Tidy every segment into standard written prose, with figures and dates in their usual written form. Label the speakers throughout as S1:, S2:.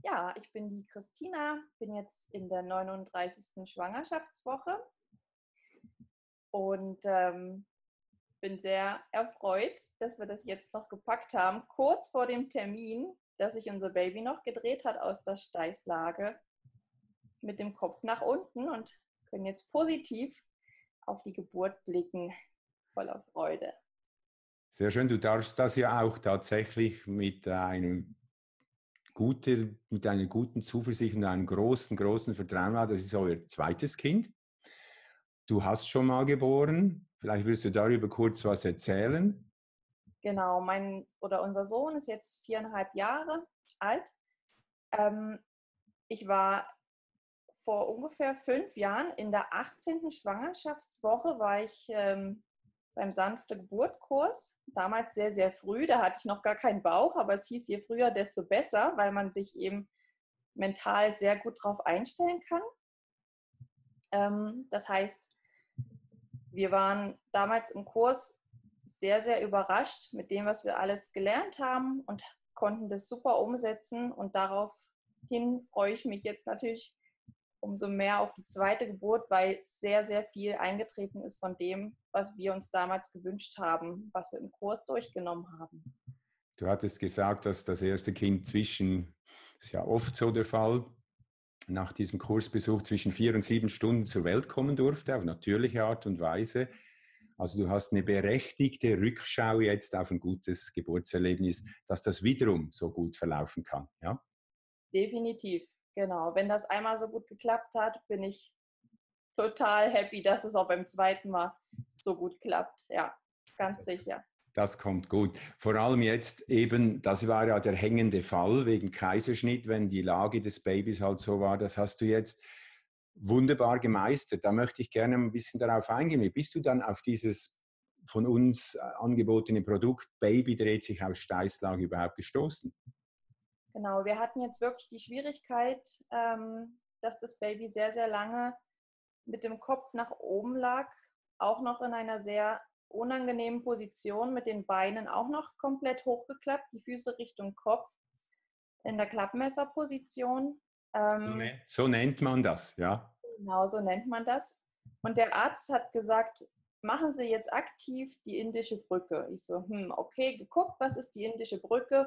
S1: Ja, ich bin die Christina, bin jetzt in der 39. Schwangerschaftswoche und bin sehr erfreut, dass wir das jetzt noch gepackt haben, kurz vor dem Termin, dass sich unser Baby noch gedreht hat aus der Steißlage mit dem Kopf nach unten und können jetzt positiv auf die Geburt blicken, voller Freude.
S2: Sehr schön, du darfst das ja auch tatsächlich mit einer guten Zuversicht und einem großen Vertrauen haben. Das ist euer zweites Kind. Du hast schon mal geboren. Vielleicht willst du darüber kurz was erzählen.
S1: Genau, unser Sohn ist jetzt 4,5 Jahre alt. Ich war vor ungefähr 5 Jahren in der 18. Schwangerschaftswoche, war ich beim sanfte Geburtkurs, damals sehr, sehr früh, da hatte ich noch gar keinen Bauch, aber es hieß, je früher, desto besser, weil man sich eben mental sehr gut darauf einstellen kann. Das heißt, wir waren damals im Kurs sehr, sehr überrascht mit dem, was wir alles gelernt haben und konnten das super umsetzen und daraufhin freue ich mich jetzt natürlich umso mehr auf die zweite Geburt, weil sehr, sehr viel eingetreten ist von dem, was wir uns damals gewünscht haben, was wir im Kurs durchgenommen haben.
S2: Du hattest gesagt, dass das erste Kind das ist ja oft so der Fall, nach diesem Kursbesuch zwischen 4 und 7 Stunden zur Welt kommen durfte, auf natürliche Art und Weise. Also du hast eine berechtigte Rückschau jetzt auf ein gutes Geburtserlebnis, dass das wiederum so gut verlaufen kann. Ja?
S1: Definitiv, genau. Wenn das einmal so gut geklappt hat, bin ich total happy, dass es auch beim zweiten Mal so gut klappt. Ja, ganz sicher.
S2: Das kommt gut. Vor allem jetzt eben, das war ja der hängende Fall wegen Kaiserschnitt, wenn die Lage des Babys halt so war, das hast du jetzt wunderbar gemeistert. Da möchte ich gerne ein bisschen darauf eingehen. Wie bist du dann auf dieses von uns angebotene Produkt Baby dreht sich aus Steißlage überhaupt gestoßen?
S1: Genau, wir hatten jetzt wirklich die Schwierigkeit, dass das Baby sehr, sehr lange mit dem Kopf nach oben lag, auch noch in einer sehr unangenehmen Position, mit den Beinen auch noch komplett hochgeklappt, die Füße Richtung Kopf, in der Klappmesserposition.
S2: So nennt man das, ja.
S1: Genau, so nennt man das. Und der Arzt hat gesagt, machen Sie jetzt aktiv die indische Brücke. Ich so, okay, geguckt, was ist die indische Brücke?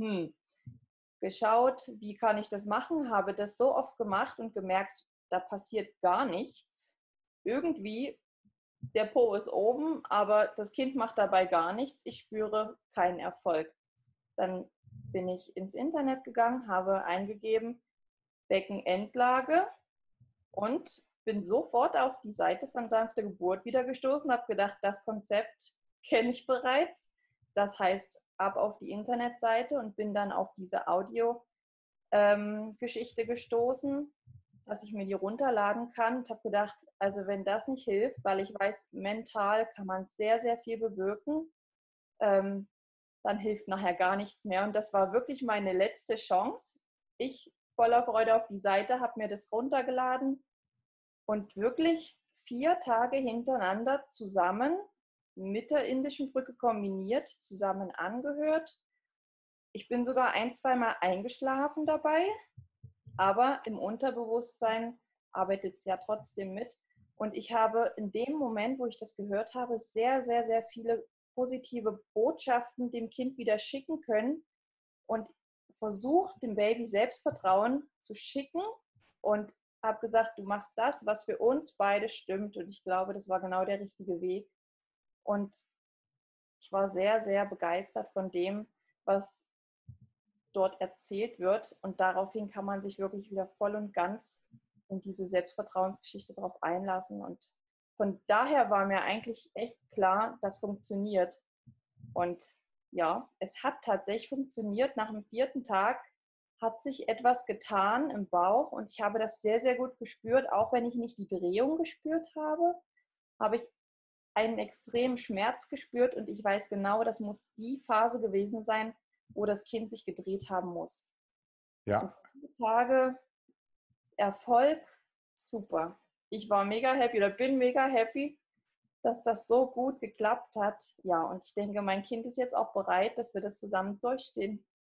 S1: Geschaut, wie kann ich das machen? Habe das so oft gemacht und gemerkt, da passiert gar nichts. Irgendwie, der Po ist oben, aber das Kind macht dabei gar nichts. Ich spüre keinen Erfolg. Dann bin ich ins Internet gegangen, habe eingegeben Beckenendlage und bin sofort auf die Seite von sanfte Geburt wieder gestoßen, habe gedacht, das Konzept kenne ich bereits. Das heißt, ab auf die Internetseite und bin dann auf diese Audio-Geschichte gestoßen, dass ich mir die runterladen kann und habe gedacht, also wenn das nicht hilft, weil ich weiß, mental kann man sehr, sehr viel bewirken, dann hilft nachher gar nichts mehr. Und das war wirklich meine letzte Chance. Ich voller Freude auf die Seite, habe mir das runtergeladen und wirklich 4 Tage hintereinander zusammen mit der indischen Brücke kombiniert, zusammen angehört. Ich bin sogar 1-2 Mal eingeschlafen dabei, aber im Unterbewusstsein arbeitet es ja trotzdem mit. Und ich habe in dem Moment, wo ich das gehört habe, sehr, sehr, sehr viele positive Botschaften dem Kind wieder schicken können und versucht, dem Baby Selbstvertrauen zu schicken und habe gesagt, du machst das, was für uns beide stimmt. Und ich glaube, das war genau der richtige Weg. Und ich war sehr, sehr begeistert von dem, was dort erzählt wird. Und daraufhin kann man sich wirklich wieder voll und ganz in diese Selbstvertrauensgeschichte drauf einlassen. Und von daher war mir eigentlich echt klar, das funktioniert. Und ja, es hat tatsächlich funktioniert. Nach dem 4. Tag hat sich etwas getan im Bauch und ich habe das sehr, sehr gut gespürt. Auch wenn ich nicht die Drehung gespürt habe, habe ich einen extremen Schmerz gespürt und ich weiß genau, das muss die Phase gewesen sein, wo das Kind sich gedreht haben muss.
S2: Ja.
S1: Und 4 Tage Erfolg, super. Ich war mega happy oder bin mega happy, dass das so gut geklappt hat. Ja, und ich denke, mein Kind ist jetzt auch bereit, dass wir das zusammen durchstehen.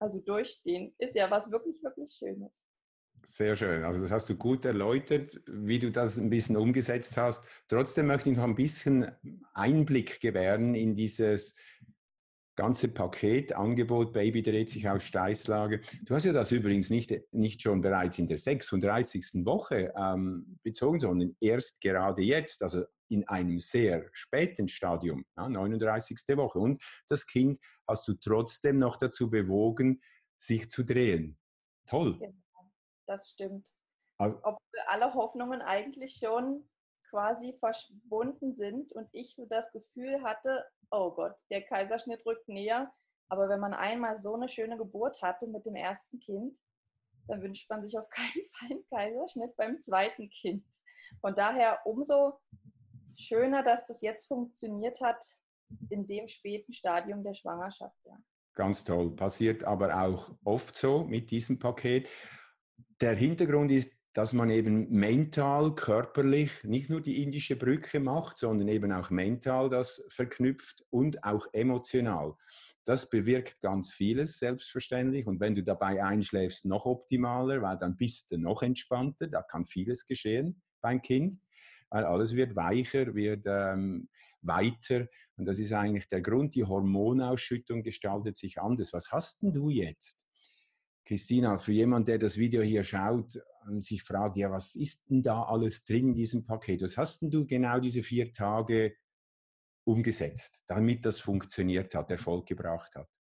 S1: Also durchstehen ist ja was wirklich, wirklich Schönes.
S2: Sehr schön. Also das hast du gut erläutert, wie du das ein bisschen umgesetzt hast. Trotzdem möchte ich noch ein bisschen Einblick gewähren in dieses ganze Paket, Angebot, Baby dreht sich aus Steißlage. Du hast ja das übrigens nicht schon bereits in der 36. Woche bezogen, sondern erst gerade jetzt, also in einem sehr späten Stadium, ja, 39. Woche. Und das Kind hast du trotzdem noch dazu bewogen, sich zu drehen. Toll.
S1: Genau, das stimmt.
S2: Also,
S1: Obwohl alle Hoffnungen eigentlich schon quasi verschwunden sind und ich so das Gefühl hatte, oh Gott, der Kaiserschnitt rückt näher. Aber wenn man einmal so eine schöne Geburt hatte mit dem ersten Kind, dann wünscht man sich auf keinen Fall einen Kaiserschnitt beim zweiten Kind. Von daher umso schöner, dass das jetzt funktioniert hat in dem späten Stadium der Schwangerschaft. Ja.
S2: ganz toll. Passiert aber auch oft so mit diesem Paket. Der Hintergrund ist, dass man eben mental, körperlich nicht nur die indische Brücke macht, sondern eben auch mental das verknüpft und auch emotional. Das bewirkt ganz vieles, selbstverständlich. Und wenn du dabei einschläfst, noch optimaler, weil dann bist du noch entspannter. Da kann vieles geschehen beim Kind, weil alles wird weicher, wird weiter. Und das ist eigentlich der Grund. Die Hormonausschüttung gestaltet sich anders. Was hast denn du jetzt? Christina, für jemanden, der das Video hier schaut und sich fragt, ja, was ist denn da alles drin in diesem Paket? Was hast denn du genau diese 4 Tage umgesetzt, damit das funktioniert hat, Erfolg gebracht hat?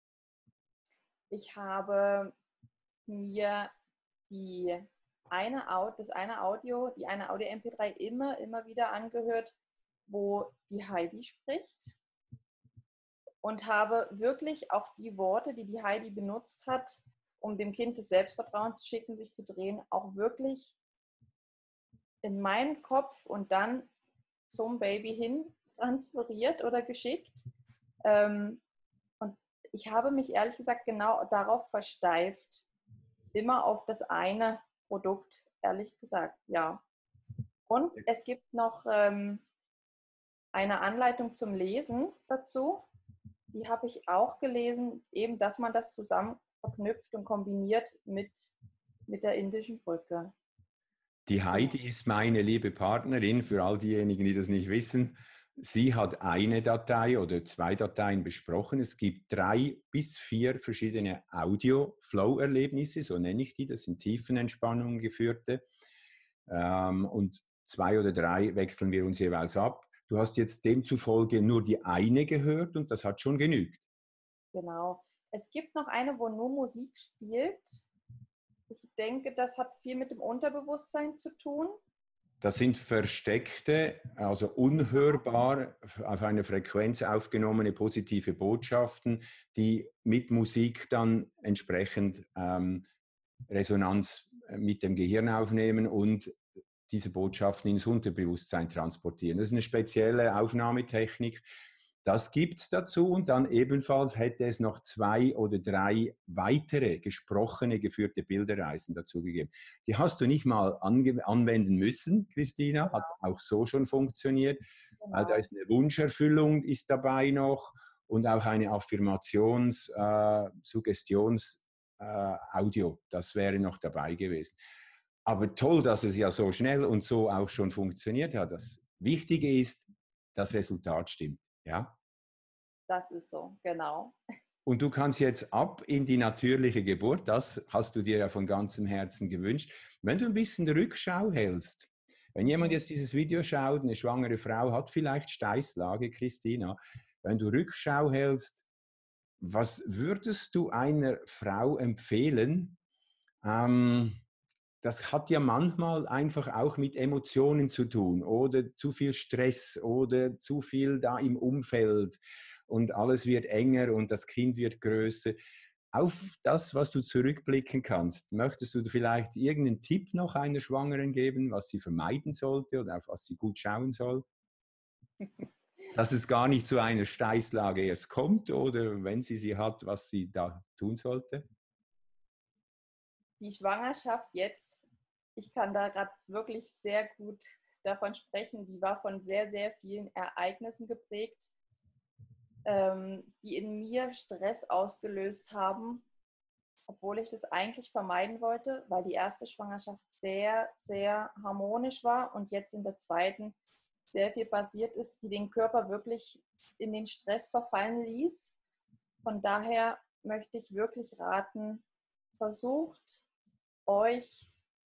S1: Ich habe mir die das eine Audio, die eine Audio-MP3 immer wieder angehört, wo die Heidi spricht und habe wirklich auch die Worte, die die Heidi benutzt hat, um dem Kind das Selbstvertrauen zu schicken, sich zu drehen, auch wirklich in meinen Kopf und dann zum Baby hin transferiert oder geschickt. Und ich habe mich ehrlich gesagt genau darauf versteift, immer auf das eine Produkt, ehrlich gesagt, ja. Und es gibt noch eine Anleitung zum Lesen dazu. Die habe ich auch gelesen, eben, dass man das zusammen verknüpft und kombiniert mit der indischen Brücke.
S2: Die
S1: Genau.
S2: Heidi ist meine liebe Partnerin, für all diejenigen, die das nicht wissen. Sie hat eine Datei oder 2 Dateien besprochen. Es gibt 3 bis 4 verschiedene Audio-Flow-Erlebnisse, so nenne ich die. Das sind Tiefenentspannungen geführte. Und 2 oder 3 wechseln wir uns jeweils ab. Du hast jetzt demzufolge nur die eine gehört und das hat schon genügt.
S1: Genau. Es gibt noch eine, wo nur Musik spielt. Ich denke, das hat viel mit dem Unterbewusstsein zu tun.
S2: Das sind versteckte, also unhörbar auf einer Frequenz aufgenommene positive Botschaften, die mit Musik dann entsprechend Resonanz mit dem Gehirn aufnehmen und diese Botschaften ins Unterbewusstsein transportieren. Das ist eine spezielle Aufnahmetechnik. Das gibt es dazu und dann ebenfalls hätte es noch 2 oder 3 weitere gesprochene, geführte Bilderreisen dazu gegeben. Die hast du nicht mal anwenden müssen, Christina, hat auch so schon funktioniert. Da
S1: Genau.
S2: ist eine Wunscherfüllung ist dabei noch und auch eine Suggestions-Audio, das wäre noch dabei gewesen. Aber toll, dass es ja so schnell und so auch schon funktioniert hat. Das Wichtige ist, das Resultat stimmt. Ja?
S1: Das ist so, genau.
S2: Und du kannst jetzt ab in die natürliche Geburt, das hast du dir ja von ganzem Herzen gewünscht. Wenn du ein bisschen Rückschau hältst, wenn jemand
S1: Mhm.
S2: jetzt dieses Video schaut, eine schwangere Frau hat vielleicht Steißlage, Christina, wenn du Rückschau hältst, was würdest du einer Frau empfehlen? Das hat ja manchmal einfach auch mit Emotionen zu tun oder zu viel Stress oder zu viel da im Umfeld und alles wird enger und das Kind wird größer. Auf das, was du zurückblicken kannst, möchtest du vielleicht irgendeinen Tipp noch einer Schwangeren geben, was sie vermeiden sollte oder auf was sie gut schauen soll? Dass es gar nicht zu einer Steißlage erst kommt oder wenn sie hat, was sie da tun sollte?
S1: Die Schwangerschaft jetzt, ich kann da gerade wirklich sehr gut davon sprechen, die war von sehr, sehr vielen Ereignissen geprägt, die in mir Stress ausgelöst haben. obwohl ich das eigentlich vermeiden wollte, weil die erste Schwangerschaft sehr, sehr harmonisch war und jetzt in der zweiten sehr viel passiert ist, die den Körper wirklich in den Stress verfallen ließ. Von daher möchte ich wirklich raten, versucht euch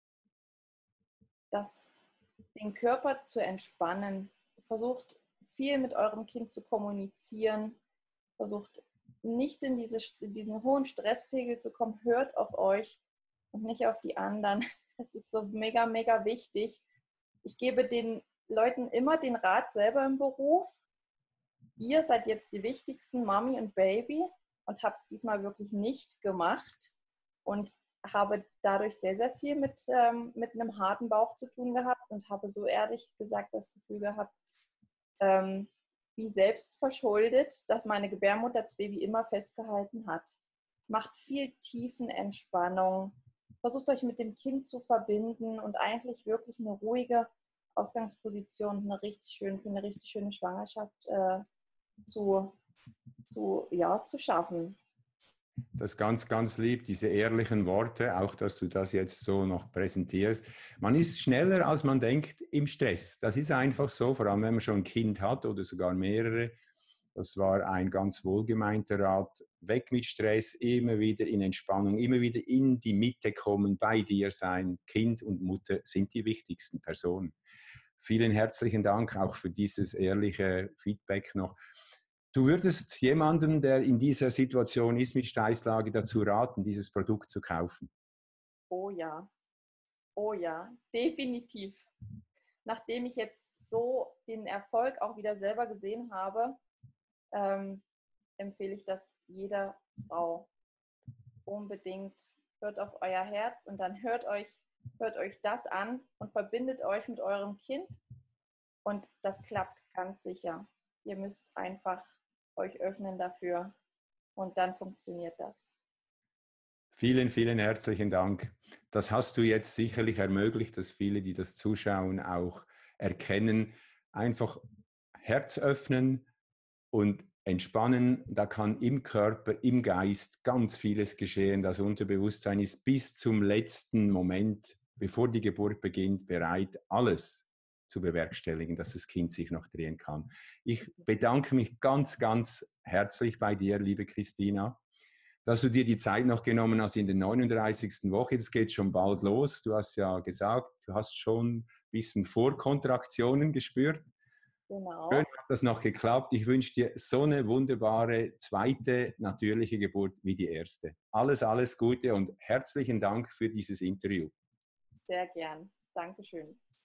S1: den Körper zu entspannen. Versucht viel mit eurem Kind zu kommunizieren. Versucht nicht in diesen hohen Stresspegel zu kommen. Hört auf euch und nicht auf die anderen. Das ist so mega, mega wichtig. Ich gebe den Leuten immer den Rat selber im Beruf. Ihr seid jetzt die wichtigsten, Mami und Baby, und habe es diesmal wirklich nicht gemacht und habe dadurch sehr, sehr viel mit einem harten Bauch zu tun gehabt und habe so ehrlich gesagt das Gefühl gehabt, wie selbst verschuldet, dass meine Gebärmutter das Baby immer festgehalten hat. Macht viel Tiefenentspannung, versucht euch mit dem Kind zu verbinden und eigentlich wirklich eine ruhige Ausgangsposition für eine richtig schöne Schwangerschaft zu schaffen.
S2: Das ist ganz, ganz lieb, diese ehrlichen Worte, auch dass du das jetzt so noch präsentierst. Man ist schneller, als man denkt, im Stress. Das ist einfach so, vor allem wenn man schon ein Kind hat oder sogar mehrere. Das war ein ganz wohlgemeinter Rat. Weg mit Stress, immer wieder in Entspannung, immer wieder in die Mitte kommen, bei dir sein. Kind und Mutter sind die wichtigsten Personen. Vielen herzlichen Dank auch für dieses ehrliche Feedback noch. Du würdest jemandem, der in dieser Situation ist mit Stresslage, dazu raten, dieses Produkt zu kaufen?
S1: Oh ja, definitiv. Nachdem ich jetzt so den Erfolg auch wieder selber gesehen habe, empfehle ich das jeder Frau. Unbedingt hört auf euer Herz und dann hört euch das an und verbindet euch mit eurem Kind und das klappt ganz sicher. Ihr müsst einfach euch öffnen dafür und dann funktioniert das.
S2: Vielen, vielen herzlichen Dank. Das hast du jetzt sicherlich ermöglicht, dass viele, die das zuschauen, auch erkennen. Einfach Herz öffnen und entspannen. Da kann im Körper, im Geist ganz vieles geschehen. Das Unterbewusstsein ist bis zum letzten Moment, bevor die Geburt beginnt, bereit, alles zu bewerkstelligen, dass das Kind sich noch drehen kann. Ich bedanke mich ganz, ganz herzlich bei dir, liebe Christina, dass du dir die Zeit noch genommen hast in der 39. Woche. Jetzt geht schon bald los. Du hast ja gesagt, du hast schon ein bisschen Vorkontraktionen gespürt.
S1: Genau.
S2: Schön hat das noch geklappt. Ich wünsche dir so eine wunderbare zweite natürliche Geburt wie die erste. Alles, alles Gute und herzlichen Dank für dieses Interview.
S1: Sehr gern. Dankeschön.